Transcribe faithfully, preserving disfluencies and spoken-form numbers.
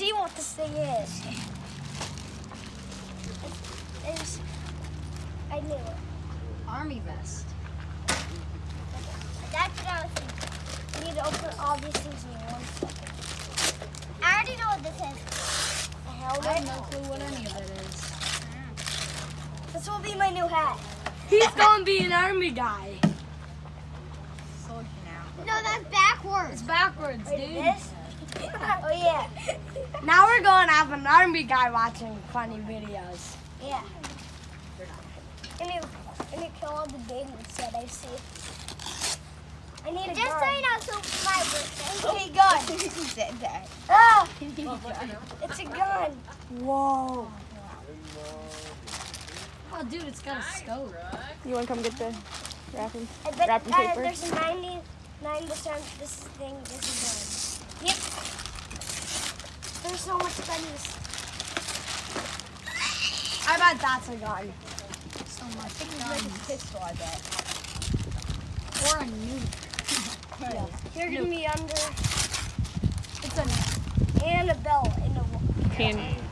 see what this thing is. It's, it's, I knew it. Army vest. That's what I was thinking. I need to open all these things in one second. I already know what this is. A helmet. I have no clue what any of it is. This will be my new hat. He's gonna be an army guy. Sold you now. No, that's backwards. It's backwards, Wait, dude. this? Oh yeah. Now we're going to have an army guy watching funny videos. Yeah. And you, and you kill all the babies that I see. I need a Just gun. so you know, so my birthday. Okay, gun. He said that. Ah, it's a gun. Whoa. Oh, dude, it's got a scope. You want to come get the wrapping? I bet Wrapping uh, paper? there's a ninety-nine percent this thing, this is gun. Yep. There's so much bunnies. I bet that's a gun. So much It's like a guns. pistol, I bet. Or a nuke. You're gonna be under It's a and a belt in the Can